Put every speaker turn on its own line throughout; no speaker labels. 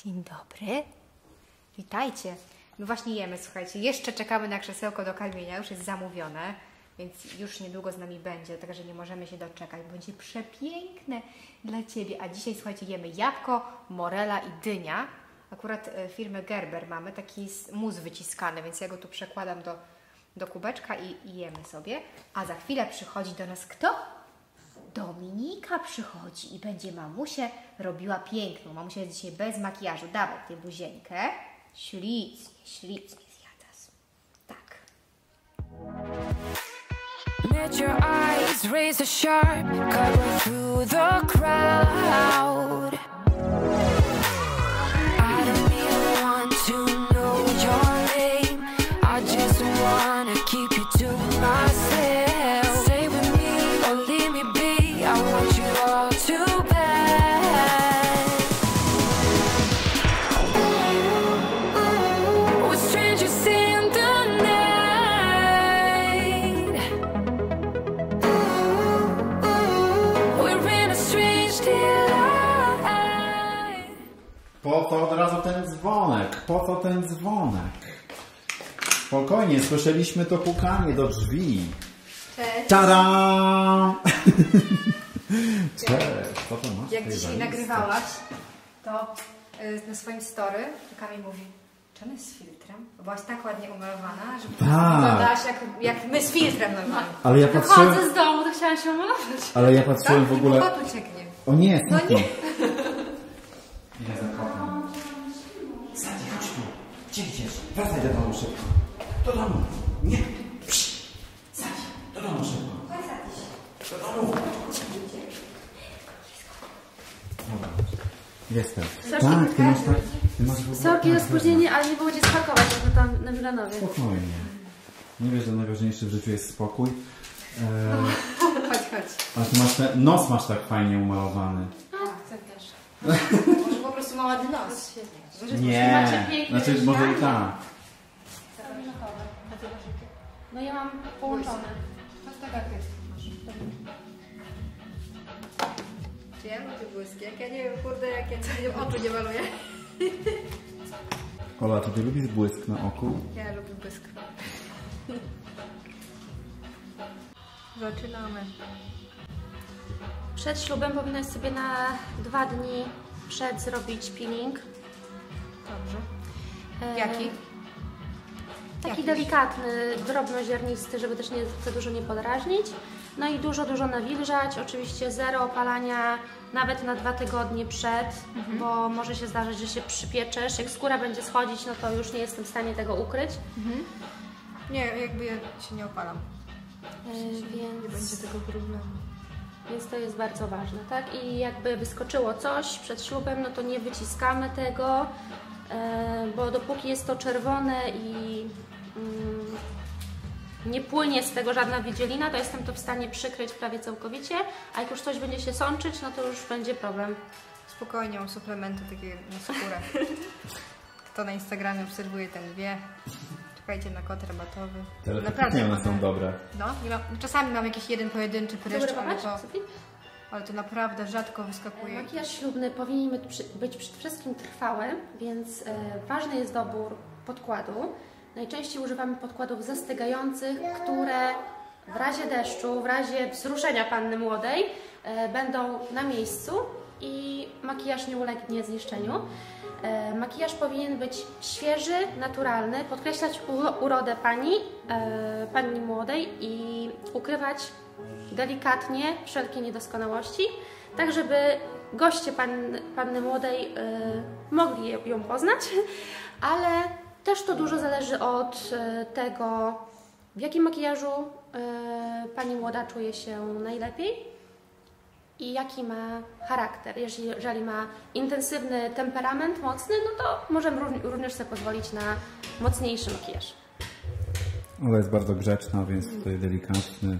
Dzień dobry. Witajcie. My właśnie jemy, słuchajcie. Jeszcze czekamy na krzesełko do karmienia, już jest zamówione, więc już niedługo z nami będzie, także nie możemy się doczekać. Będzie przepiękne dla Ciebie. A dzisiaj, słuchajcie, jemy jabłko, morela i dynia. Akurat firmy Gerber mamy, taki mus wyciskany, więc ja go tu przekładam do kubeczka i jemy sobie. A za chwilę przychodzi do nas kto? Dominika przychodzi i będzie mamusię robiła piękną. Mamusia jest dzisiaj bez makijażu. Dawaj tę buzieńkę. Ślicznie zjadasz. Tak.
Let your eyes razor sharp, cut through the crowd. I don't even want to know your name. I just wanna keep you to myself. Stay with me or leave me be. I want you all too bad. We're strangers in the night. We're in a strange delight.
Po co od razu ten dzwonek? Po co ten dzwonek? Spokojnie, słyszeliśmy to pukanie do drzwi.
Cześć.
Tada! Cześć, co to masz?
Jak dzisiaj nagrywałaś, to na swoim story Kamil mówi, czy ona jest z filtrem? Byłaś tak ładnie umalowana, że wyglądałaś jak my z filtrem normalnie.
Ale ja patrzyłem...
Chodzę z domu, to chciałam się umalować.
Ale ja patrzyłem w ogóle...
Kot ucieknie.
O nie,
No nie.
Idę za kotem. Sandy, chodź tu. Gdzie idziesz? Wracaj do domu szybko. Do domu. Nie. Sandy, do domu szybko. Do domu. Dobra. Jestem. Tak, ty masz tak... Ty masz w ogóle...
Sorki za
tak,
spóźnienie, ale nie było gdzie spakować, bo tam na Milanowie.
Spokojnie. Nie wiesz, że najważniejsze w życiu jest spokój.
Chodź.
A ty masz ten nos masz tak fajnie umalowany.
Chcę też.
Może po prostu ma ładny nos.
Nie. Znaczy może i tak.
No ja mam połączone.
No tak jak ty masz. Czy ja lubię błyski? Jak ja nie wiem, kurde, jak ja oczu nie maluję.
Ola, czy ty lubisz błysk na oku?
Ja lubię błysk. Zaczynamy.
Przed ślubem powinnaś sobie na 2 dni przed zrobić peeling.
Dobrze. Jaki?
Taki delikatny, drobnoziarnisty, żeby też za dużo nie podrażnić. No i dużo nawilżać. Oczywiście zero opalania, nawet na 2 tygodnie przed, bo może się zdarzyć, że się przypieczesz. Jak skóra będzie schodzić, no to już nie jestem w stanie tego ukryć.
Nie, jakby ja się nie opalam. Nie
Więc
będzie tego problemu.
to jest bardzo ważne, tak? I jakby wyskoczyło coś przed ślubem, no to nie wyciskamy tego, bo dopóki jest to czerwone i nie płynie z tego żadna wydzielina, to jestem to w stanie przykryć prawie całkowicie, a jak już coś będzie się sączyć, no to już będzie problem.
Spokojnie, mam suplementy takie na skórę. Kto na Instagramie obserwuje, ten wie. Czekajcie na kod rabatowy.
Naprawdę one są dobre.
No, czasami mam jakiś jeden pojedynczy pryszcz,
Dobry, popatrz, Sofii.
ale to naprawdę rzadko wyskakuje.
Makijaż ślubny powinien być przede wszystkim trwały, więc ważny jest dobór podkładu. Najczęściej używamy podkładów zastygających, które w razie deszczu, w razie wzruszenia panny młodej będą na miejscu i makijaż nie ulegnie zniszczeniu. Makijaż powinien być świeży, naturalny, podkreślać urodę panny młodej i ukrywać delikatnie wszelkie niedoskonałości, tak żeby goście panny młodej mogli ją poznać, ale też to dużo zależy od tego, w jakim makijażu pani młoda czuje się najlepiej i jaki ma charakter. Jeżeli ma intensywny temperament, mocny, no to możemy również sobie pozwolić na mocniejszy makijaż.
Ola jest bardzo grzeczna, więc tutaj delikatny.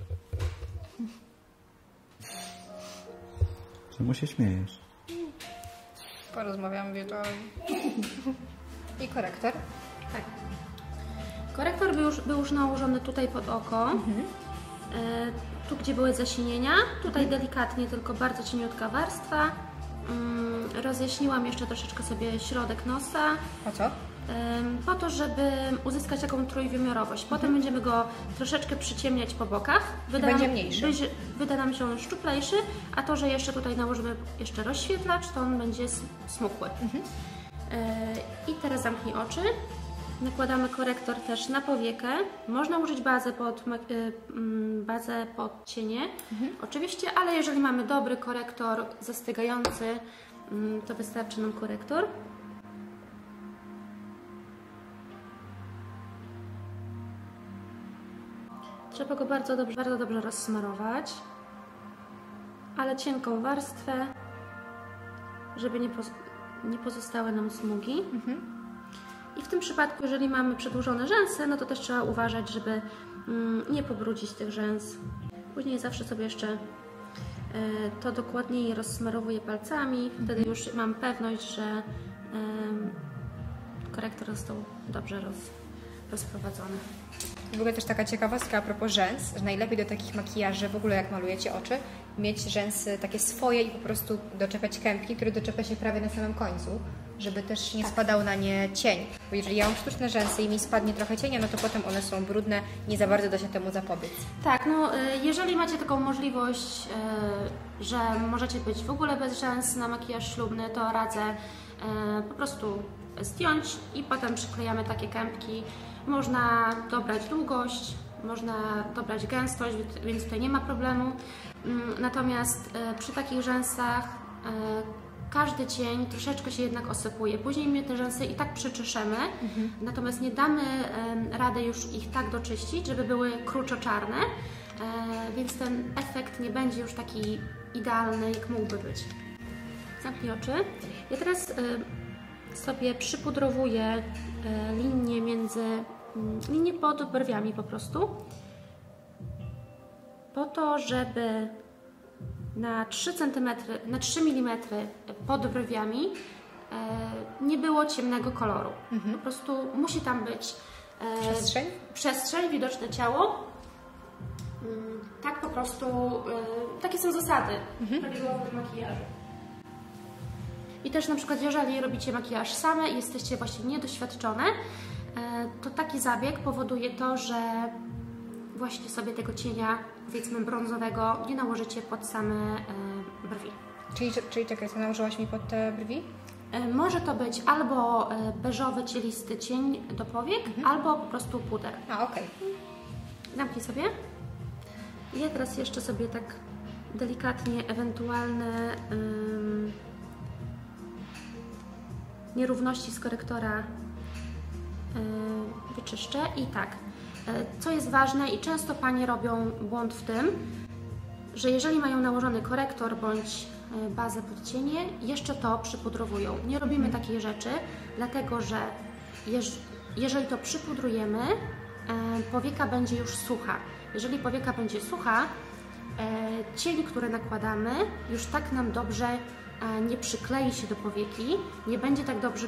Czemu się śmiejesz?
Porozmawiamy wieczorem. I korektor?
Tak. Korektor był już nałożony tutaj pod oko. Tu, gdzie były zasinienia, tutaj delikatnie, tylko bardzo cieniutka warstwa rozjaśniłam jeszcze troszeczkę sobie środek nosa.
Po co?
Po to, żeby uzyskać taką trójwymiarowość. Potem będziemy go troszeczkę przyciemniać po bokach.
Będzie mniejszy.
Wyda nam się on szczuplejszy, a to, że jeszcze tutaj nałożymy jeszcze rozświetlacz, to on będzie smukły. I teraz zamknij oczy. Nakładamy korektor też na powiekę. Można użyć bazę pod cienie, oczywiście, ale jeżeli mamy dobry korektor zastygający, to wystarczy nam korektor. Trzeba go bardzo dobrze rozsmarować, ale cienką warstwę, żeby nie pozostały nam smugi. I w tym przypadku, jeżeli mamy przedłużone rzęsy, no to też trzeba uważać, żeby nie pobrudzić tych rzęs. Później zawsze sobie jeszcze to dokładniej rozsmarowuję palcami. Wtedy już mam pewność, że korektor został dobrze rozprowadzony.
W ogóle też taka ciekawostka a propos rzęs, że najlepiej do takich makijaży, w ogóle jak malujecie oczy, mieć rzęsy takie swoje i po prostu doczepiać kępki, które doczepia się prawie na samym końcu, żeby też nie spadał na nie cień. Bo jeżeli ja mam sztuczne rzęsy i mi spadnie trochę cienia, no to potem one są brudne, nie za bardzo da się temu zapobiec.
Tak, no jeżeli macie taką możliwość, że możecie być w ogóle bez rzęs na makijaż ślubny, to radzę po prostu zdjąć i potem przyklejamy takie kępki. Można dobrać długość, można dobrać gęstość, więc tutaj nie ma problemu. Natomiast przy takich rzęsach każdy cień troszeczkę się jednak osypuje. Później my te rzęsy i tak przyczeszemy, natomiast nie damy rady już ich tak doczyścić, żeby były kruczo-czarne, więc ten efekt nie będzie już taki idealny, jak mógłby być. Zamknij oczy. Ja teraz sobie przypudrowuję linię pod brwiami po prostu, po to, żeby na 3 mm pod brwiami nie było ciemnego koloru. Po prostu musi tam być przestrzeń, widoczne ciało. Tak po prostu, takie są zasady prawidłowego makijażu. I też na przykład, jeżeli robicie makijaż same i jesteście właśnie niedoświadczone, to taki zabieg powoduje to, że właśnie sobie tego cienia, powiedzmy brązowego, nie nałożycie pod same brwi.
Czyli czekaj, co nałożyłaś mi pod te brwi?
Może to być albo beżowy, cielisty cień do powiek, albo po prostu puder.
Okej.
Zamknij sobie. Ja teraz jeszcze sobie tak delikatnie ewentualne nierówności z korektora wyczyszczę. I tak, co jest ważne i często Panie robią błąd w tym, że jeżeli mają nałożony korektor bądź bazę pod cienie, jeszcze to przypudrowują. Nie robimy takiej rzeczy, dlatego że jeżeli to przypudrujemy, powieka będzie już sucha. Jeżeli powieka będzie sucha, cień, który nakładamy, już tak nam dobrze nie przyklei się do powieki, nie będzie tak dobrze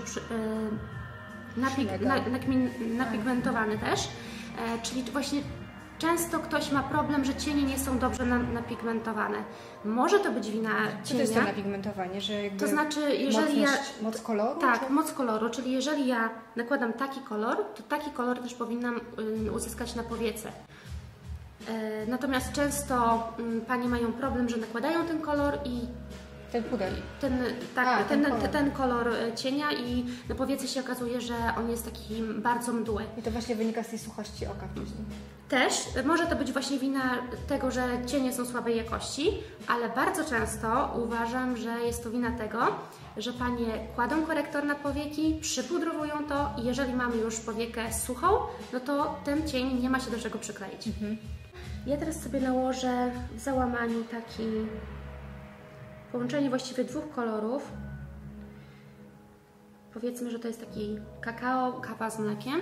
napigmentowany też. Czyli właśnie często ktoś ma problem, że cienie nie są dobrze napigmentowane. Może to być wina cienia.
Co to jest to napigmentowanie? Że jakby
to znaczy, jeżeli
moc koloru?
Tak, moc koloru, czyli jeżeli ja nakładam taki kolor, to taki kolor też powinnam uzyskać na powiece. Natomiast często Panie mają problem, że nakładają ten kolor i
ten puder.
Ten kolor cienia i na powiece się okazuje, że on jest taki bardzo mdły.
I to właśnie wynika z tej suchości oka później.
Też może to być właśnie wina tego, że cienie są słabej jakości, ale bardzo często uważam, że jest to wina tego, że Panie kładą korektor na powieki, przypudrowują to i jeżeli mamy już powiekę suchą, no to ten cień nie ma się do czego przykleić. Ja teraz sobie nałożę w załamaniu taki połączenie właściwie dwóch kolorów. Powiedzmy, że to jest taki kakao, kawa z mlekiem.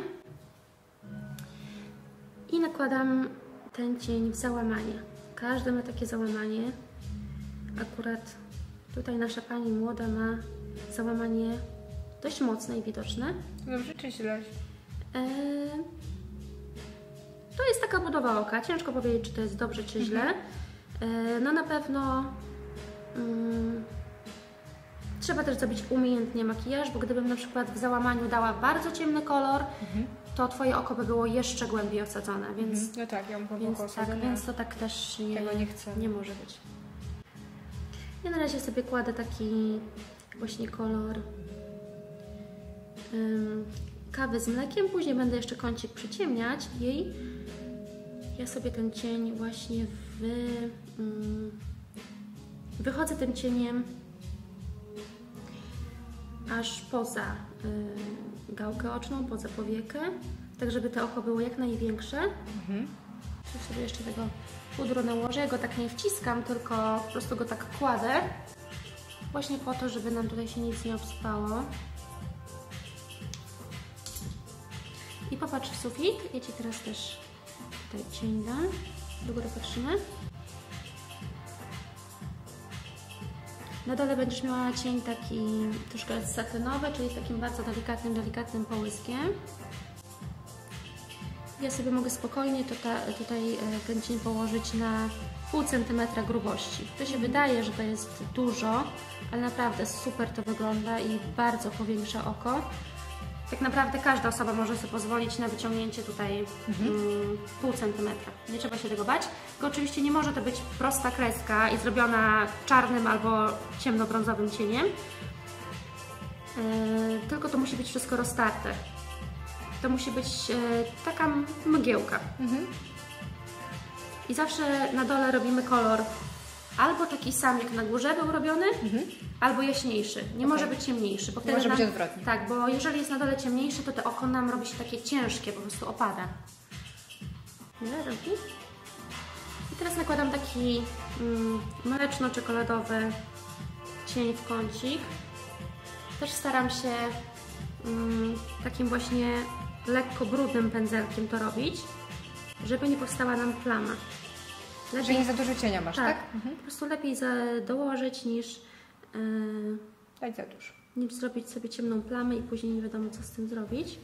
I nakładam ten cień w załamanie. Każdy ma takie załamanie. Akurat tutaj nasza Pani młoda ma załamanie dość mocne i widoczne.
Dobrze czy źle?
To jest taka budowa oka. Ciężko powiedzieć, czy to jest dobrze, czy źle. No na pewno Trzeba też zrobić umiejętnie makijaż, bo gdybym na przykład w załamaniu dała bardzo ciemny kolor, to Twoje oko by było jeszcze głębiej osadzone, więc,
No tak, ja mam
więc, więc to tak też nie może być. Ja na razie sobie kładę taki właśnie kolor kawy z mlekiem, później będę jeszcze kącik przyciemniać jej. Ja sobie ten cień właśnie wychodzę tym cieniem aż poza gałkę oczną, poza powiekę, tak żeby to oko było jak największe. Tu sobie jeszcze tego pudru nałożę. Ja go tak nie wciskam, tylko po prostu go tak kładę. Właśnie po to, żeby nam tutaj się nic nie obsypało. I popatrz w sufit. Ja Ci teraz też tutaj cień dam. Do góry patrzymy. Na dole będziesz miała cień taki troszkę satynowy, czyli z takim bardzo delikatnym połyskiem. Ja sobie mogę spokojnie tutaj ten cień położyć na pół centymetra grubości. To się wydaje, że to jest dużo, ale naprawdę super to wygląda i bardzo powiększa oko. Tak naprawdę każda osoba może sobie pozwolić na wyciągnięcie tutaj pół centymetra. Nie trzeba się tego bać. Tylko oczywiście nie może to być prosta kreska i zrobiona czarnym albo ciemnobrązowym cieniem. Tylko to musi być wszystko roztarte. To musi być taka mgiełka. I zawsze na dole robimy kolor albo taki sam jak na górze był robiony, albo jaśniejszy. Nie może być ciemniejszy. Bo wtedy
może być odwrotnie.
Tak, bo jeżeli jest na dole ciemniejszy, to to oko nam robi się takie ciężkie, po prostu opada. I teraz nakładam taki mleczno-czekoladowy cień w kącik. Też staram się takim właśnie lekko brudnym pędzelkiem to robić, żeby nie powstała nam plama.
Że nie za dużo cienia masz, tak?
Po prostu lepiej dołożyć niż
Dać za dużo.
niż zrobić sobie ciemną plamę i później nie wiadomo co z tym zrobić.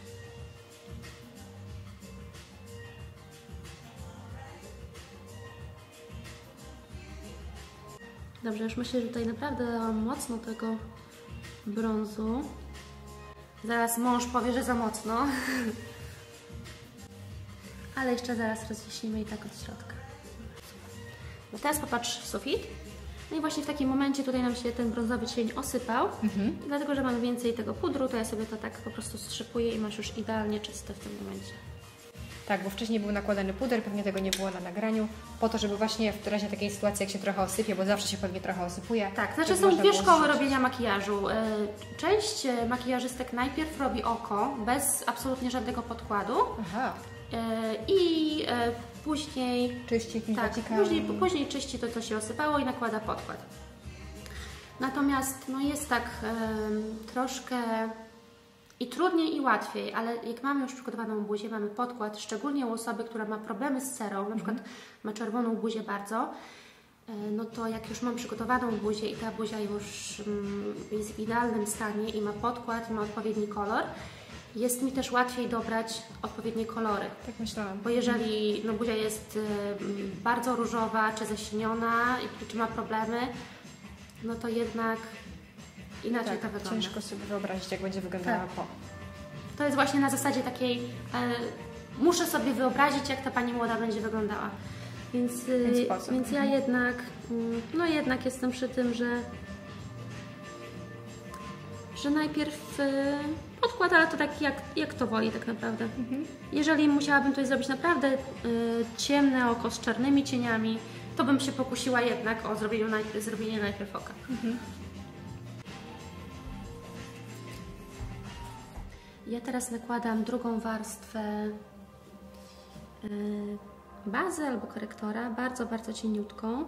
Dobrze, już myślę, że tutaj naprawdę dałam mocno tego brązu. Zaraz mąż powie, że za mocno. Ale jeszcze zaraz rozjaśnimy i tak od środka. No teraz popatrz w sufit. No i właśnie w takim momencie tutaj nam się ten brązowy cień osypał. I dlatego, że mamy więcej tego pudru, to ja sobie to tak po prostu strzypuję i masz już idealnie czyste w tym momencie.
Tak, bo wcześniej był nakładany puder, pewnie tego nie było na nagraniu, po to, żeby właśnie w razie takiej sytuacji, jak się trochę osypie, bo zawsze się pewnie trochę osypuje.
Tak, znaczy są dwie szkoły robienia makijażu. Część makijażystek najpierw robi oko, bez absolutnie żadnego podkładu.
Aha.
I później
czyści jakimś
później czyści to, co się osypało i nakłada podkład. Natomiast no jest tak troszkę i trudniej i łatwiej, ale jak mamy już przygotowaną buzię, mamy podkład, szczególnie u osoby, która ma problemy z cerą, na przykład ma czerwoną buzię bardzo, no to jak już mam przygotowaną buzię i ta buzia już jest w idealnym stanie i ma podkład, i ma odpowiedni kolor, jest mi też łatwiej dobrać odpowiednie kolory.
Tak myślałam.
Bo jeżeli no, buzia jest bardzo różowa, czy zaśniona, czy ma problemy, no to jednak inaczej to wygląda.
Ciężko sobie wyobrazić, jak będzie wyglądała po.
To jest właśnie na zasadzie takiej, muszę sobie wyobrazić, jak ta pani młoda będzie wyglądała. Więc ja jednak, no jednak jestem przy tym, że najpierw podkład, ale to tak jak to woli tak naprawdę. Jeżeli musiałabym tutaj zrobić naprawdę ciemne oko z czarnymi cieniami, to bym się pokusiła jednak o zrobienie najpierw oka. Ja teraz nakładam drugą warstwę bazy albo korektora, bardzo, bardzo cieniutką.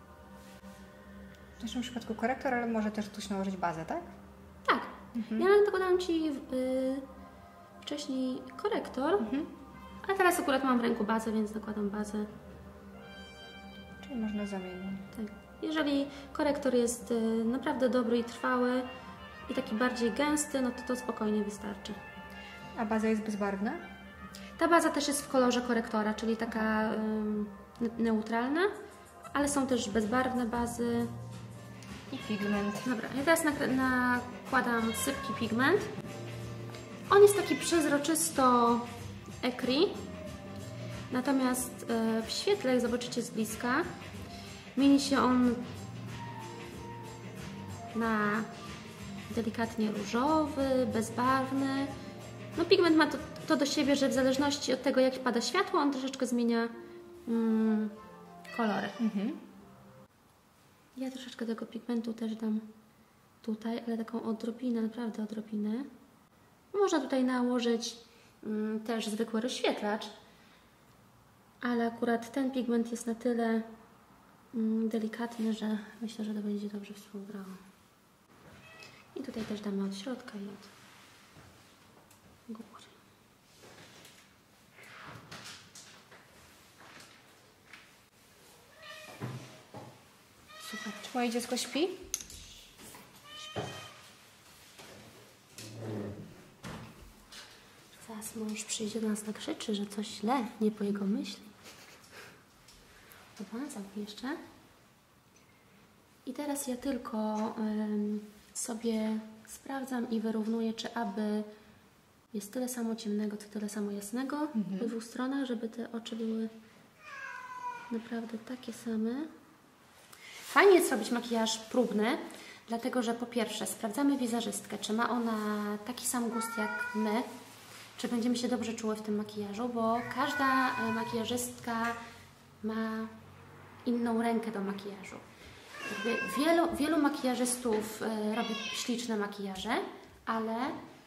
W naszym przypadku korektor, ale może też tuż nałożyć bazę, tak?
Tak. Ja nakładałam Ci wcześniej korektor, a teraz akurat mam w ręku bazę, więc nakładam bazę.
Czyli można zamienić.
Tak. Jeżeli korektor jest naprawdę dobry i trwały i taki bardziej gęsty, no to spokojnie wystarczy.
A baza jest bezbarwna?
Ta baza też jest w kolorze korektora, czyli taka neutralna, ale są też bezbarwne bazy.
I pigment.
Dobra, ja teraz nakładam sypki pigment. On jest taki przezroczysto ecru. Natomiast w świetle, jak zobaczycie z bliska, mieni się on na delikatnie różowy, bezbarwny. No pigment ma to do siebie, że w zależności od tego, jak pada światło, on troszeczkę zmienia kolory. Ja troszeczkę tego pigmentu też dam tutaj, ale taką odrobinę, naprawdę odrobinę. Można tutaj nałożyć też zwykły rozświetlacz, ale akurat ten pigment jest na tyle delikatny, że myślę, że to będzie dobrze współgrało. I tutaj też damy od środka i od góry. Super.
Czy moje dziecko śpi?
Zaraz mąż przyjdzie do nas, nakrzyczy, że coś źle, nie po jego myśli. Dobra, zamknij jeszcze. I teraz ja tylko sobie sprawdzam i wyrównuję, czy aby jest tyle samo ciemnego, co tyle samo jasnego w dwóch stronach, żeby te oczy były naprawdę takie same. Fajnie jest robić makijaż próbny, dlatego że po pierwsze sprawdzamy wizerzystkę, czy ma ona taki sam gust jak my, czy będziemy się dobrze czuły w tym makijażu, bo każda makijażystka ma inną rękę do makijażu. Wielu makijażystów robi śliczne makijaże, ale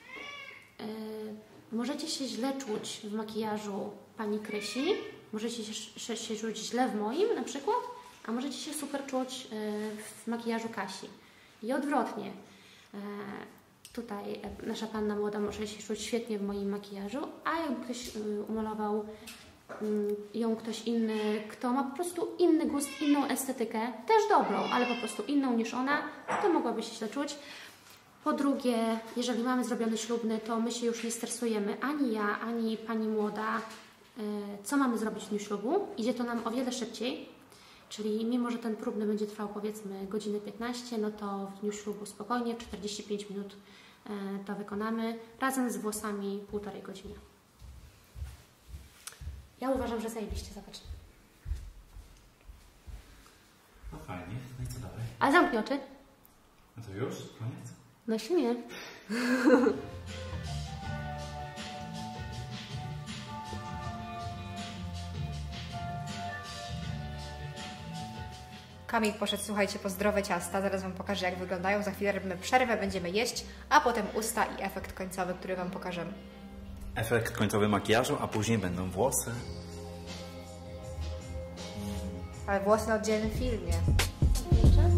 możecie się źle czuć w makijażu pani Krysi, możecie się czuć źle w moim na przykład, a możecie się super czuć w makijażu Kasi. I odwrotnie. Tutaj nasza panna młoda może się czuć świetnie w moim makijażu, a jakby ktoś umalował ją ktoś inny, kto ma po prostu inny gust, inną estetykę, też dobrą, ale po prostu inną niż ona, to mogłaby się źle czuć. Po drugie, jeżeli mamy zrobiony ślubny, to my się już nie stresujemy, ani ja, ani pani młoda, co mamy zrobić w dniu ślubu. Idzie to nam o wiele szybciej, czyli mimo, że ten próbny będzie trwał powiedzmy godzinę 15, no to w dniu ślubu spokojnie 45 minut to wykonamy, razem z włosami 1,5 godziny. Ja uważam, że zajebiście, zobacz.
No fajnie, no i co dalej?
A zamknij oczy.
No to już? Koniec?
No się nie.
Kamil poszedł, słuchajcie, po zdrowe ciasta. Zaraz Wam pokażę, jak wyglądają. Za chwilę robimy przerwę, będziemy jeść, a potem usta i efekt końcowy, który Wam pokażemy.
Efekt końcowy makijażu, a później będą włosy.
Ale włosy na oddzielnym filmie.
Jeszcze?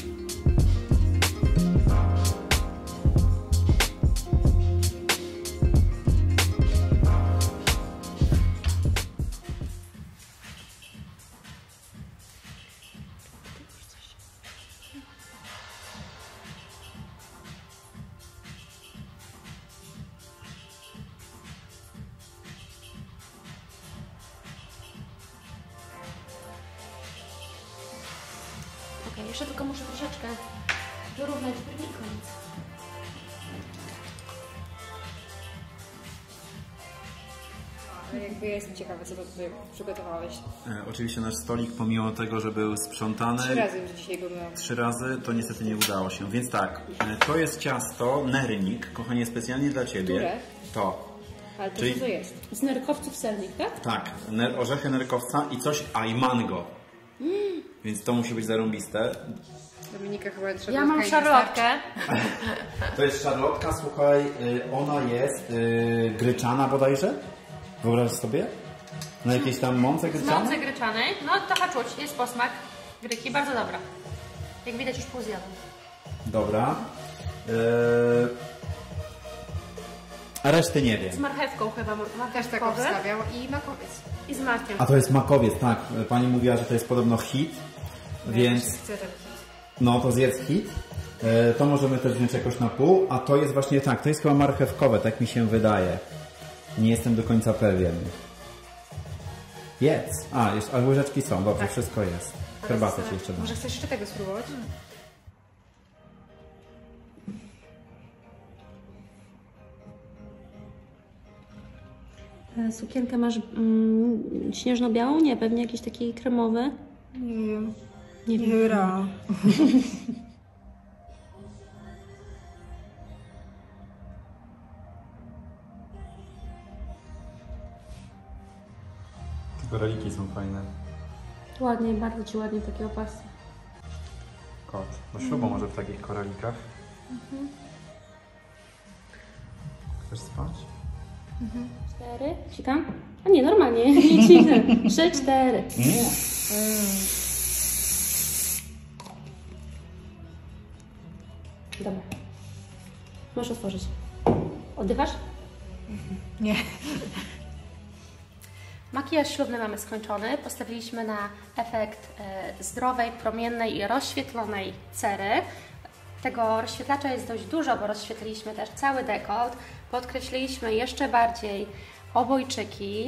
Okej, jeszcze tylko muszę troszeczkę wyrównać brwi i koniec.
Jakby ja jestem ciekawa, co tutaj przygotowałeś.
Oczywiście nasz stolik, pomimo tego, że był sprzątany
3 razy już dzisiaj go myłam.
3 razy, to niestety nie udało się. Więc tak, to jest ciasto nernik, kochanie, specjalnie dla Ciebie.
Które?
To.
Ale to
Czyli-
co to jest?
Z nerkowców sernik, tak?
Tak, orzechy nerkowca i coś, i mango. Więc to musi być zarąbiste.
Dominika chyba trzeba.
Ja mam szarlotkę.
To jest szarlotka, słuchaj, ona jest gryczana bodajże. Wyobrażasz sobie? Na jakiejś tam mące
Z
gryczanej?
mący gryczanej. No trochę czuć, jest posmak gryki, bardzo dobra. Jak widać już pół zjadłam.
Dobra. A reszty nie wiem.
Z marchewką chyba,
Też tak
marchewkowy.
obstawiał i makowiec.
I z makiem.
A to jest makowiec, tak. Pani mówiła, że to jest podobno hit, więc
Chcę ten hit.
no to zjedz hit. To możemy też wziąć jakoś na pół, a to jest właśnie tak, to jest chyba marchewkowe, tak mi się wydaje. Nie jestem do końca pewien. Jedz. A łyżeczki są, dobrze, wszystko jest. Herbatę ci jeszcze dam.
Może chcesz jeszcze tego spróbować?
Sukienkę masz śnieżno-białą? Nie, pewnie jakiś taki kremowy.
Nie wiem.
Nie wiem.
Te koraliki są fajne.
Ładnie, bardzo Ci ładnie takiego pasy.
Kot. Do ślubu może w takich koralikach. Chcesz spać?
4. Cikam? A nie, normalnie. Nie ciknę. 3, 4.
Nie.
Dobra. Możesz otworzyć. Oddychasz?
Nie.
Makijaż ślubny mamy skończony. Postawiliśmy na efekt zdrowej, promiennej i rozświetlonej cery. Tego rozświetlacza jest dość dużo, bo rozświetliliśmy też cały dekolt. Podkreśliliśmy jeszcze bardziej obojczyki.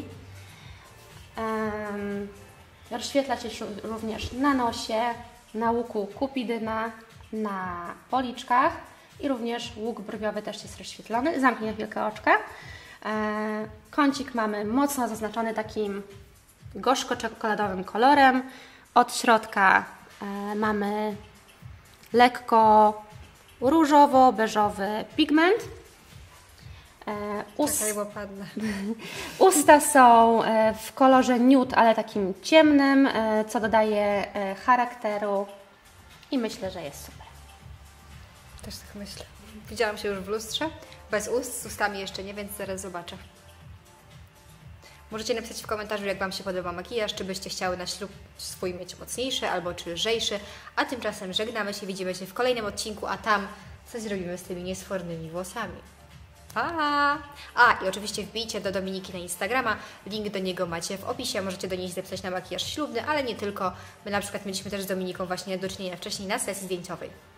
Rozświetlacz jest również na nosie, na łuku kupidyna, na policzkach i również łuk brwiowy też jest rozświetlony. Zamknij na chwilkę oczka. Kącik mamy mocno zaznaczony takim gorzko-czekoladowym kolorem. Od środka mamy lekko różowo-beżowy pigment.
Czekaj, bo padnę.
Usta są w kolorze nude, ale takim ciemnym, co dodaje charakteru i myślę, że jest super.
Też tak myślę. Widziałam się już w lustrze. Bez ust, z ustami jeszcze nie, więc zaraz zobaczę. Możecie napisać w komentarzu, jak Wam się podoba makijaż, czy byście chciały na ślub swój mieć mocniejszy albo czy lżejszy. A tymczasem żegnamy się, widzimy się w kolejnym odcinku, a tam coś zrobimy z tymi niesfornymi włosami. Pa! A, i oczywiście wbijcie do Dominiki na Instagrama, link do niego macie w opisie, możecie do niej zapisać na makijaż ślubny, ale nie tylko. My na przykład mieliśmy też z Dominiką właśnie do czynienia wcześniej na sesji zdjęciowej.